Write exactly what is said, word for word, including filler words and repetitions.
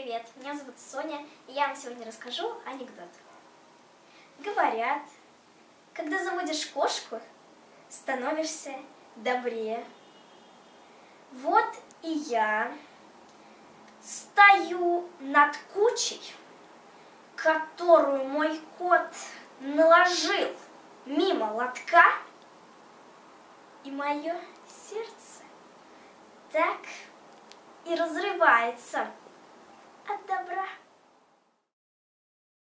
привет! Меня зовут Соня, и я вам сегодня расскажу анекдот. Говорят, когда заводишь кошку, становишься добрее. Вот и я стою над кучей, которую мой кот наложил мимо лотка, и мое сердце так и разрывается от добра.